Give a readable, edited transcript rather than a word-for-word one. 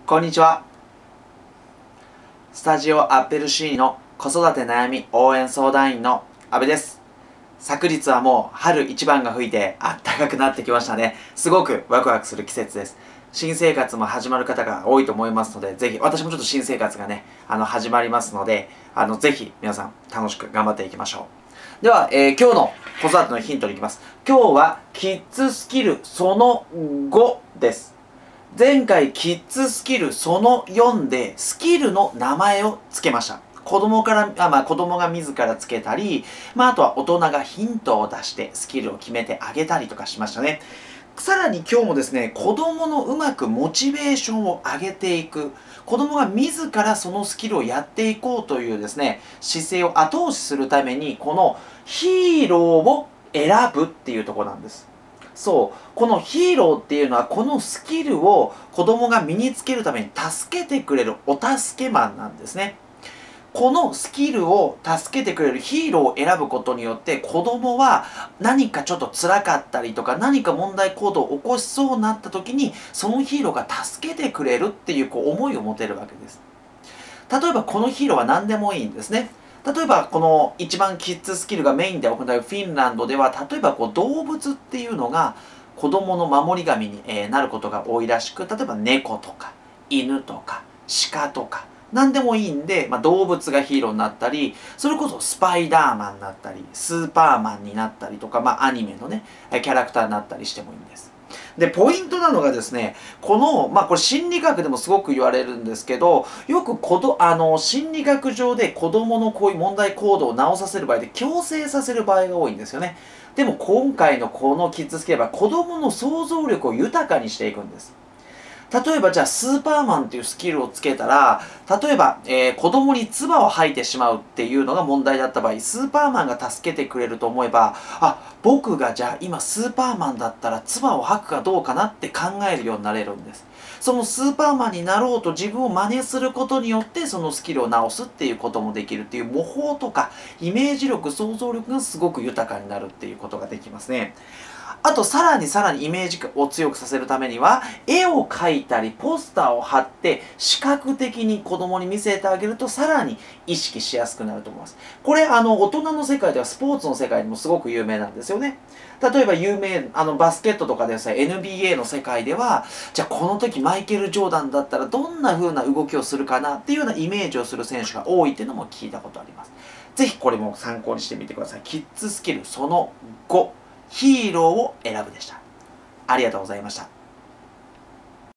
こんにちは。スタジオアッペルシーの子育て悩み応援相談員の阿部です。昨日はもう春一番が吹いてあったかくなってきましたね。すごくワクワクする季節です。新生活も始まる方が多いと思いますので、ぜひ、私もちょっと新生活がね、始まりますので、ぜひ皆さん楽しく頑張っていきましょう。では、今日の子育てのヒントに行きます。今日はキッズスキルその5です。前回キッズスキルその4でスキルの名前を付けました。子供が自ら付けたり、あとは大人がヒントを出してスキルを決めてあげたりとかしましたね。さらに今日もですね、子供のうまくモチベーションを上げていく、子供が自らそのスキルをやっていこうというですね、姿勢を後押しするために、このヒーローを選ぶっていうところなんです。そう、このヒーローっていうのはこのスキルを子供が身につけるために助けてくれるお助けマンなんですね。このスキルを助けてくれるヒーローを選ぶことによって子供は何かちょっと辛かったりとか何か問題行動を起こしそうになった時にそのヒーローが助けてくれるっていう思いを持てるわけです。例えばこのヒーローは何でもいいんですね。例えばこの一番キッズスキルがメインで行うフィンランドでは例えば動物っていうのが子供の守り神になることが多いらしく、例えば猫とか犬とか鹿とか何でもいいんで、動物がヒーローになったり、それこそスパイダーマンになったりスーパーマンになったりとか、アニメのねキャラクターになったりしてもいいんです。で、ポイントなのがですね、これ心理学でもすごく言われるんですけど、よく心理学上で子供のこういう問題行動を直させる場合で強制させる場合が多いんですよね。でも今回のこのキッズスキルは子供の想像力を豊かにしていくんです。例えばじゃあスーパーマンっていうスキルをつけたら、例えば、子供に唾を吐いてしまうっていうのが問題だった場合、スーパーマンが助けてくれると思えば、僕がじゃあ今スーパーマンだったら唾を吐くかどうかなって考えるようになれるんです。そのスーパーマンになろうと自分を真似することによってそのスキルを直すっていうこともできるっていう模倣とかイメージ力、想像力がすごく豊かになるっていうことができますね。あとさらにイメージを強くさせるためには絵を描いたりポスターを貼って視覚的に子供に見せてあげるとさらに意識しやすくなると思います。これ大人の世界ではスポーツの世界でもすごく有名なんですよね。例えばバスケットとかでさ NBA の世界ではじゃあこの時マイケル・ジョーダンだったらどんな風な動きをするかなっていうようなイメージをする選手が多いっていうのも聞いたことあります。ぜひこれも参考にしてみてください。キッズスキルその5、ヒーローを選ぶでした。ありがとうございました。